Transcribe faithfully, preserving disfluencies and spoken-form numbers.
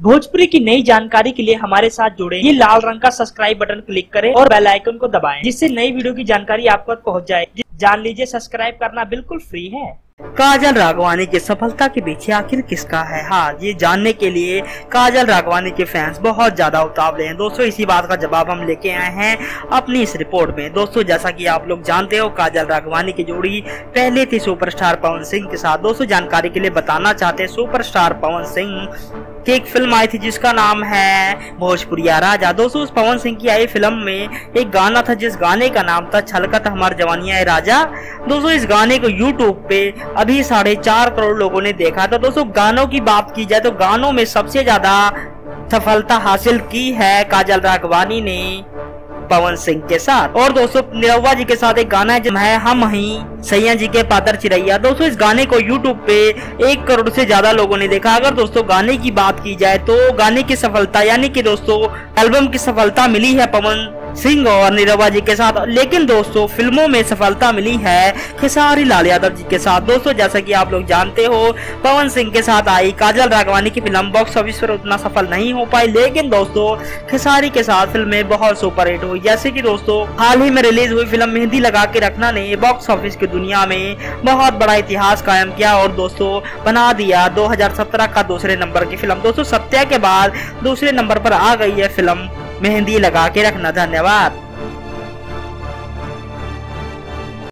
भोजपुरी की नई जानकारी के लिए हमारे साथ जुड़े ये लाल रंग का सब्सक्राइब बटन क्लिक करें और बेल आइकन को दबाएं, जिससे नई वीडियो की जानकारी आप तक पहुंच जाए। जान लीजिए, सब्सक्राइब करना बिल्कुल फ्री है। काजल राघवानी की सफलता के पीछे आखिर किसका है हाथ, ये जानने के लिए काजल राघवानी के फैंस बहुत ज्यादा उतावले हैं। दोस्तों, इसी बात का जवाब हम लेके आए हैं अपनी इस रिपोर्ट में। दोस्तों, जैसा कि आप लोग जानते हो, काजल राघवानी की जोड़ी पहले थी सुपरस्टार पवन सिंह के साथ। दोस्तों, जानकारी के लिए बताना चाहते हैं, सुपरस्टार पवन सिंह की एक फिल्म आई थी जिसका नाम है भोजपुरिया राजा। दोस्तों, उस पवन सिंह की आई फिल्म में एक गाना था जिस गाने का नाम था छलकत हमार जवानिया है राजा। दोस्तों, इस गाने को यूट्यूब पे अभी साढ़े चार करोड़ लोगों ने देखा था। दोस्तों, गानों की बात की जाए तो गानों में सबसे ज्यादा सफलता हासिल की है काजल राघवानी ने पवन सिंह के साथ। और दोस्तों, निरहुआ जी के साथ एक गाना है जो है हम ही सैया जी के पादर चिरैया। दोस्तों, इस गाने को यूट्यूब पे एक करोड़ से ज्यादा लोगों ने देखा। अगर दोस्तों गाने की बात की जाए तो गाने की सफलता यानी कि दोस्तों एल्बम की सफलता मिली है पवन सिंह और निरहुआ जी के साथ, लेकिन दोस्तों फिल्मों में सफलता मिली है खेसारी लाल यादव जी के साथ। दोस्तों, जैसा कि आप लोग जानते हो, पवन सिंह के साथ आई काजल राघवानी की फिल्म बॉक्स ऑफिस पर उतना सफल नहीं हो पाई, लेकिन दोस्तों खेसारी के साथ फिल्में बहुत सुपरहिट हुई। जैसे कि दोस्तों हाल ही में रिलीज हुई फिल्म मेहंदी लगा के रखना ने बॉक्स ऑफिस की दुनिया में बहुत बड़ा इतिहास कायम किया और दोस्तों बना दिया दो हजार सत्रह का दूसरे नंबर की फिल्म। दोस्तों, सत्या के बाद दूसरे नंबर पर आ गई है फिल्म मेहंदी लगा के रखना। धन्यवाद।